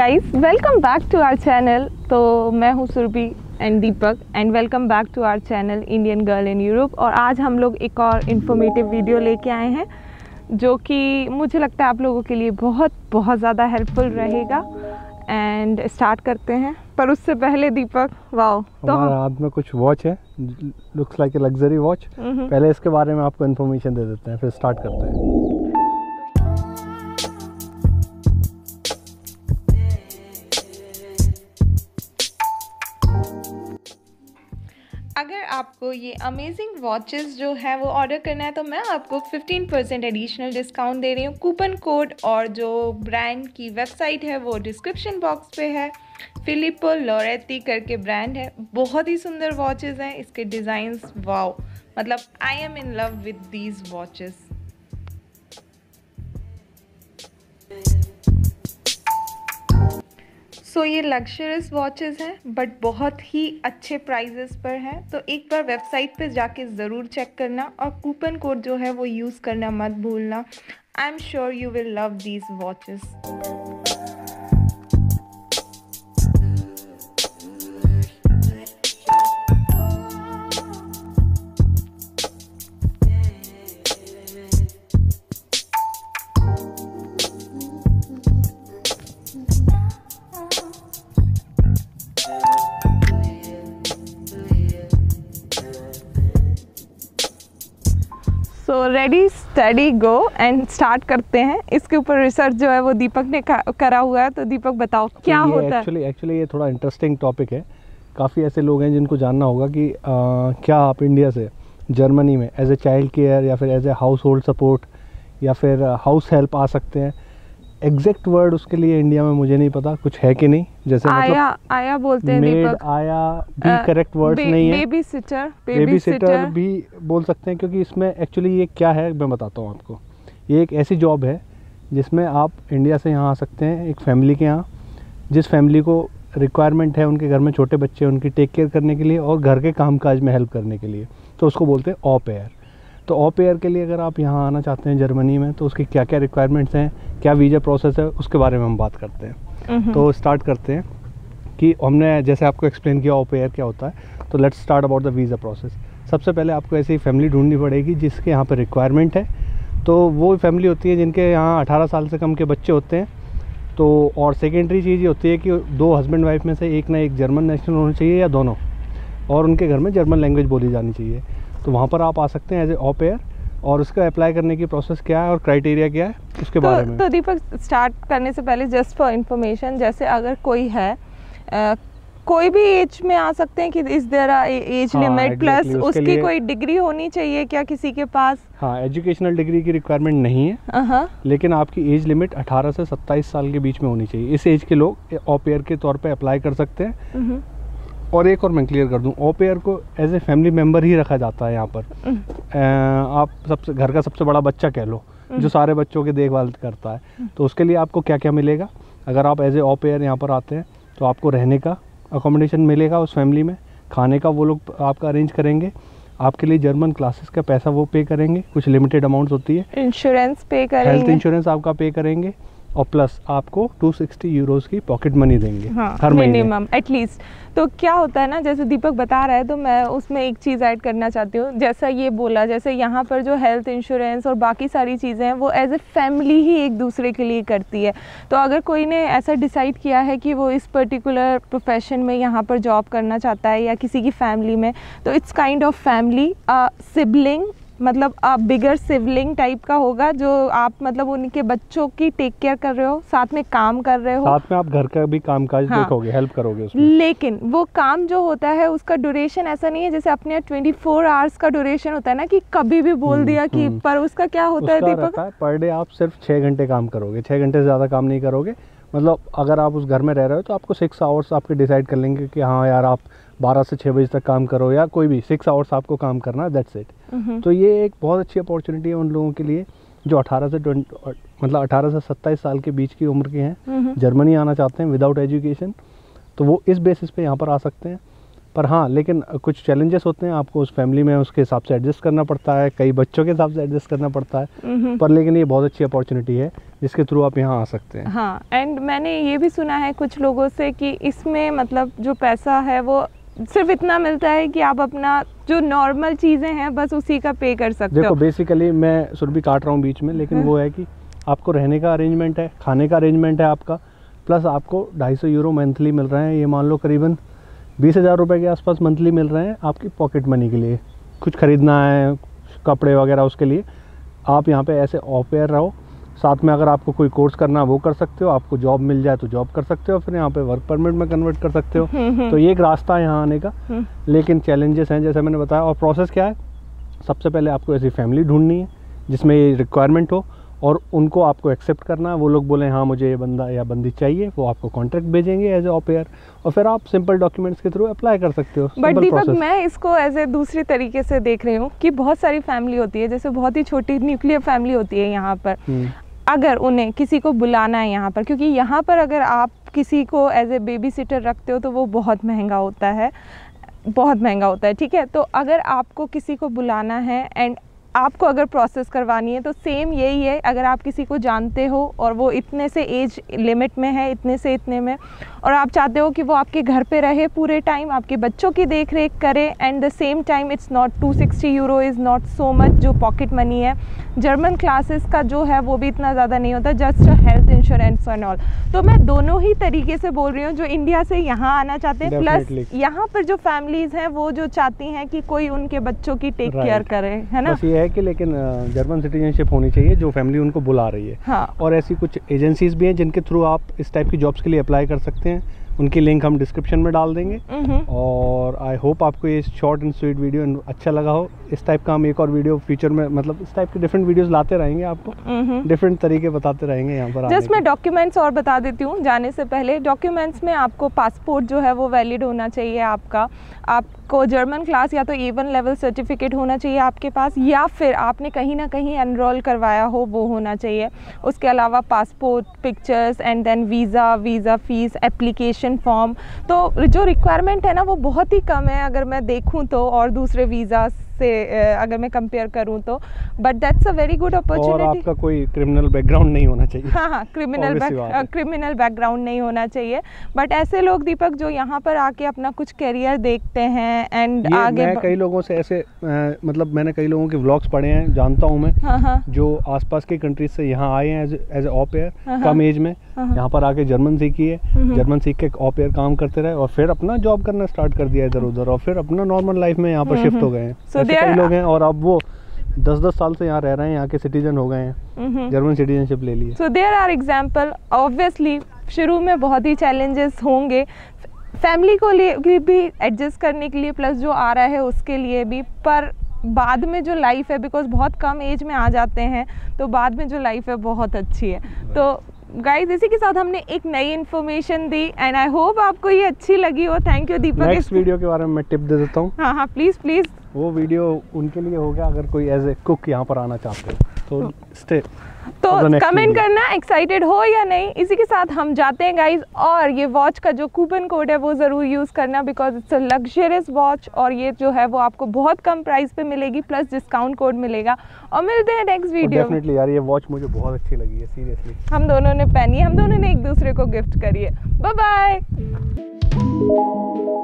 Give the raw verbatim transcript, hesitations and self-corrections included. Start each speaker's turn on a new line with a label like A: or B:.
A: Guys, welcome back to our channel. तो मैं हूँ Surabhi and Deepak and welcome back to our channel Indian girl in Europe. और आज हम लोग एक और इन्फॉर्मेटिव वीडियो लेके आए हैं जो कि मुझे लगता है आप लोगों के लिए बहुत बहुत ज़्यादा हेल्पफुल रहेगा। एंड स्टार्ट करते हैं, पर उससे पहले दीपक, वाओ, तो
B: हमारे हाथ में कुछ वॉच है, looks like a luxury watch. पहले इसके बारे में आपको इन्फॉर्मेशन दे देते हैं, फिर स्टार्ट करते हैं।
A: अगर आपको ये अमेजिंग वॉचेस जो है वो ऑर्डर करना है तो मैं आपको फिफ्टीन परसेंट एडिशनल डिस्काउंट दे रही हूँ। कूपन कोड और जो ब्रांड की वेबसाइट है वो डिस्क्रिप्शन बॉक्स पे है। फिलिप्पो लोरेटी करके ब्रांड है, बहुत ही सुंदर वॉचेस हैं। इसके डिज़ाइंस, वाओ, मतलब I am in love with these watches. So so, ये लग्जरियस वॉचेस हैं बट बहुत ही अच्छे प्राइजेस पर हैं। तो एक बार वेबसाइट पे जाके ज़रूर चेक करना और कूपन कोड जो है वो यूज़ करना मत भूलना। I am sure you will love these watches. So ready steady go and start करते हैं। इसके ऊपर रिसर्च जो है वो दीपक ने करा हुआ है। तो दीपक बताओ क्या
B: ये
A: होता
B: actually, है एक्चुअली ये थोड़ा इंटरेस्टिंग टॉपिक है। काफ़ी ऐसे लोग हैं जिनको जानना होगा कि आ, क्या आप इंडिया से जर्मनी में एज ए चाइल्ड केयर या फिर as a household support या फिर हाउस हेल्प आ सकते हैं। एग्जैक्ट वर्ड उसके लिए इंडिया में मुझे नहीं पता, कुछ है कि नहीं। जैसे
A: आया
B: मतलब
A: आया बोलते हैं
B: मेड,
A: दीपक।
B: आया भी करेक्ट वर्ड्स नहीं है।
A: बेबी सिटर,
B: बेबी सिटर भी बोल सकते हैं, क्योंकि इसमें एक्चुअली ये क्या है मैं बताता हूँ आपको। ये एक ऐसी जॉब है जिसमें आप इंडिया से यहाँ आ सकते हैं एक फैमिली के यहाँ, जिस फैमिली को रिक्वायरमेंट है उनके घर में छोटे बच्चे, उनकी टेक केयर करने के लिए और घर के काम काज में हेल्प करने के लिए। तो उसको बोलते हैं ऑ पेयर। तो ऑ पेयर के लिए अगर आप यहाँ आना चाहते हैं जर्मनी में तो उसकी क्या क्या रिक्वायरमेंट्स हैं, क्या वीज़ा प्रोसेस है, उसके बारे में हम बात करते हैं। तो स्टार्ट करते हैं कि हमने जैसे आपको एक्सप्लेन किया ऑ पेयर क्या होता है। तो let's start about the visa process. सबसे पहले आपको ऐसी फैमिली ढूंढनी पड़ेगी जिसके यहाँ पर रिक्वायरमेंट है। तो वो फैमिली होती है जिनके यहाँ अठारह साल से कम के बच्चे होते हैं। तो और सेकेंडरी चीज़ ये होती है कि दो हस्बैंड वाइफ में से एक ना एक जर्मन नेशनल होना चाहिए या दोनों, और उनके घर में जर्मन लैंग्वेज बोली जानी चाहिए। तो वहाँ पर आप आ सकते हैं एज ए ऑ पेयर। और उसका अप्लाई करने की प्रोसेस क्या है और क्राइटेरिया क्या है उसके
A: तो,
B: बारे में।
A: तो दीपक, स्टार्ट करने से पहले जस्ट फॉर इन्फॉर्मेशन, जैसे अगर कोई है आ, कोई भी एज में आ सकते हैं कि इस देयर एज लिमिट, प्लस उसकी कोई डिग्री होनी चाहिए क्या किसी के पास?
B: हाँ, एजुकेशनल डिग्री की रिक्वायरमेंट नहीं है, uh-huh. लेकिन आपकी एज लिमिट अठारह से सत्ताईस साल के बीच में होनी चाहिए। इस एज के लोग ऑ पेयर के तौर पे अप्लाई कर सकते हैं। uh-huh. और एक और मैं क्लियर कर दूं, ऑ पेयर को एज ए फैमिली मेम्बर ही रखा जाता है यहाँ पर। uh-huh. आप सबसे घर का सबसे बड़ा बच्चा कह लो, uh-huh. जो सारे बच्चों की देखभाल करता है। uh-huh. तो उसके लिए आपको क्या क्या मिलेगा अगर आप एज ए ऑ पेयर यहाँ पर आते हैं? तो आपको रहने का अकोमोडेशन मिलेगा उस फैमिली में, खाने का वो लोग आपका अरेंज करेंगे, आपके लिए जर्मन क्लासेस का पैसा वो पे करेंगे, कुछ लिमिटेड अमाउंट्स होती है,
A: इंश्योरेंस पे करेंगे,
B: हेल्थ इंश्योरेंस आपका पे करेंगे, और प्लस आपको दो सौ साठ यूरोस की पॉकेट मनी देंगे, हाँ, हर महीने
A: मिनिमम एटलीस्ट। तो क्या होता है ना, जैसे दीपक बता रहा है तो मैं उसमें एक चीज़ ऐड करना चाहती हूँ। जैसा ये बोला, जैसे यहाँ पर जो हेल्थ इंश्योरेंस और बाकी सारी चीज़ें हैं वो एज ए फैमिली ही एक दूसरे के लिए करती है। तो अगर कोई ने ऐसा डिसाइड किया है कि वो इस पर्टिकुलर प्रोफेशन में यहाँ पर जॉब करना चाहता है या किसी की फैमिली में, तो it's kind of family, sibling, मतलब आप बिगर सिबलिंग टाइप का होगा, जो आप मतलब उनके बच्चों की टेक केयर कर रहे हो, साथ में काम कर रहे हो,
B: साथ में आप घर का भी काम काज हाँ, देखोगे, हेल्प करोगे उसमें।
A: लेकिन वो काम जो होता है उसका ड्यूरेशन ऐसा नहीं है जैसे अपने चौबीस आवर्स का ड्यूरेशन होता है ना, कि कभी भी बोल दिया कि, पर उसका क्या होता है दीपक?
B: पर डे आप सिर्फ छः घंटे काम करोगे, छः घंटे से ज़्यादा काम नहीं करोगे। मतलब अगर आप उस घर में रह रहे हो तो आपको सिक्स आवर्स आपके डिसाइड कर लेंगे कि हाँ यार आप बारह से छः बजे तक काम करो, या कोई भी सिक्स आवर्स आपको काम करना है, दैट्स इट। तो ये एक बहुत अच्छी अपॉर्चुनिटी है उन लोगों के लिए जो अठारह से ट्वेंटी मतलब अठारह से सत्ताईस साल के बीच की उम्र के हैं, जर्मनी आना चाहते हैं विदाउट एजुकेशन। तो वो इस बेसिस पे यहाँ पर आ सकते हैं। पर हाँ, लेकिन कुछ चैलेंजेस होते हैं, आपको उस फैमिली में उसके हिसाब से एडजस्ट करना पड़ता है, कई बच्चों के हिसाब से एडजस्ट करना पड़ता है, पर लेकिन ये बहुत अच्छी अपॉर्चुनिटी है जिसके थ्रू आप यहाँ आ सकते हैं।
A: हाँ, एंड मैंने ये भी सुना है कुछ लोगों से कि इसमें मतलब जो पैसा है वो सिर्फ इतना मिलता है कि आप अपना जो नॉर्मल चीज़ें हैं बस उसी का पे कर सकते हो।
B: देखो बेसिकली मैं सुरभि काट रहा हूँ बीच में, लेकिन वो है कि आपको रहने का अरेंजमेंट है, खाने का अरेंजमेंट है आपका, प्लस आपको ढाई सौ यूरो मंथली मिल रहे हैं। ये मान लो करीबन बीस हज़ार रुपये के आसपास मंथली मिल रहे हैं आपकी पॉकेट मनी के लिए। कुछ ख़रीदना है, कपड़े वगैरह, उसके लिए आप यहाँ पे ऐसे ऑफ एयर रहो। साथ में अगर आपको कोई कोर्स करना है वो कर सकते हो, आपको जॉब मिल जाए तो जॉब कर सकते हो, फिर यहाँ पे वर्क परमिट में कन्वर्ट कर सकते हो। तो ये एक रास्ता है यहाँ आने का, लेकिन चैलेंजेस हैं जैसे मैंने बताया। और प्रोसेस क्या है, सबसे पहले आपको ऐसी फैमिली ढूंढनी है जिसमें ये रिक्वायरमेंट हो और उनको आपको एक्सेप्ट करना है। वो लोग बोले हाँ मुझे ये बंदा या बंदी चाहिए, वो आपको कॉन्ट्रैक्ट भेजेंगे एज ए ऑफ एयर, और फिर आप सिंपल डॉक्यूमेंट्स के थ्रू अप्लाई कर सकते हो।
A: बट दीपक, मैं इसको एज ए दूसरी तरीके से देख रही हूँ कि बहुत सारी फैमिली होती है, जैसे बहुत ही छोटी न्यूक्लियर फैमिली होती है यहाँ पर। अगर उन्हें किसी को बुलाना है यहाँ पर, क्योंकि यहाँ पर अगर आप किसी को एज ए बेबी सिटर रखते हो तो वो बहुत महंगा होता है, बहुत महंगा होता है, ठीक है। तो अगर आपको किसी को बुलाना है एंड आपको अगर प्रोसेस करवानी है तो सेम यही है। अगर आप किसी को जानते हो और वो इतने से एज लिमिट में है, इतने से इतने में, और आप चाहते हो कि वो आपके घर पे रहे पूरे टाइम, आपके बच्चों की देख रेख करे, and the same time it's not two sixty euro is not so much जो पॉकेट मनी है। जर्मन क्लासेस का जो है वो भी इतना ज़्यादा नहीं होता, just health insurance and all. तो मैं दोनों ही तरीके से बोल रही हूँ, जो इंडिया से यहाँ आना चाहते हैं, प्लस यहाँ पर जो फैमिलीज़ हैं वो जो चाहती हैं कि कोई उनके बच्चों की टेक केयर करे, है ना।
B: बस ये है कि लेकिन जर्मन सिटीजनशिप होनी चाहिए जो फैमिली उनको बुला रही है।
A: हाँ।
B: और ऐसी कुछ एजेंसीज भी हैं जिनके थ्रू आप इस टाइप की जॉब्स के लिए अप्लाई कर सकते हैं, उनकी लिंक हम डिस्क्रिप्शन में डाल देंगे। और आई होप आपको ये शॉर्ट एंड स्वीट वीडियो अच्छा लगा हो। इस टाइप का हम एक और वीडियो फ्यूचर में, मतलब इस टाइप के डिफरेंट वीडियोस लाते रहेंगे, आपको डिफरेंट तरीके बताते रहेंगे यहाँ पर।
A: जस्ट मैं डॉक्यूमेंट्स और बता देती हूँ जाने से पहले। डॉक्यूमेंट्स में आपको पासपोर्ट जो है वो वैलिड होना चाहिए आपका, आपको जर्मन क्लास या तो ए वन लेवल सर्टिफिकेट होना चाहिए आपके पास, या फिर आपने कहीं ना कहीं एनरोल करवाया हो वो होना चाहिए। उसके अलावा passport pictures and then visa, visa fees, application form. तो जो रिक्वायरमेंट है ना वो बहुत ही कम है अगर मैं देखूँ तो, और दूसरे वीज़ा से अगर मैं कंपेयर करूँ तो। But that's a very good opportunity.
B: और आपका कोई क्रिमिनल बैकग्राउंड नहीं होना चाहिए।
A: हाँ हाँ, क्रिमिनल बैक क्रिमिनल बैकग्राउंड नहीं होना चाहिए। बट ऐसे लोग दीपक जो यहाँ पर आके अपना कुछ करियर देखते हैं एंड आगे,
B: मैं कई लोगों से ऐसे आ, मतलब मैंने कई लोगों के व्लॉग्स पढ़े हैं, जानता हूँ मैं। हाँ हाँ। जो आसपास के कंट्रीज से यहाँ आए हैं एज ए ऑफ एयर, कम एज में यहाँ पर आके जर्मन सीखी है, जर्मन सीख के ऑफ एयर काम करते रहे और फिर अपना जॉब करना स्टार्ट कर दिया इधर उधर, और फिर अपना नॉर्मल लाइफ में यहाँ पर शिफ्ट हो गए हैं। ऐसे कई लोग हैं, और अब वो दस दस साल से यहाँ रह रहे हैं, यहाँ के सिटीजन हो गए हैं, जर्मन सिटीजनशिप ले लिए।
A: So there are example. Obviously शुरू में बहुत ही चैलेंजेस होंगे फैमिली को लिए भी एडजस्ट करने के लिए, प्लस जो आ रहा है उसके लिए भी, पर बाद में जो लाइफ है, बिकॉज बहुत कम एज में आ जाते हैं तो बाद में जो लाइफ है बहुत अच्छी है। तो गाइज इसी के साथ हमने एक नई इन्फॉर्मेशन दी एंड आई होप आपको ये अच्छी लगी हो। Thank you Deepak.
B: Next video के बारे में मैं टिप दे देता हूँ।
A: हाँ हाँ, प्लीज़ प्लीज़।
B: वो वीडियो उनके लिए होगा अगर कोई एज ए कुक यहाँ पर आना चाहते हो तो स्टे
A: तो कमेंट करना एक्साइटेड हो या नहीं। इसी के साथ हम जाते हैं गाइज, और ये वॉच का जो कूपन कोड है वो ज़रूर यूज़ करना, because it's a luxurious watch, और ये जो है वो आपको बहुत कम प्राइस पे मिलेगी, प्लस डिस्काउंट कोड मिलेगा। और मिलते हैं नेक्स्ट वीडियो।
B: डेफिनेटली यार, ये वॉच मुझे बहुत अच्छी लगी है, सीरियसली।
A: हम दोनों ने पहनी है, हम दोनों ने एक दूसरे को गिफ्ट करी है। Bye bye.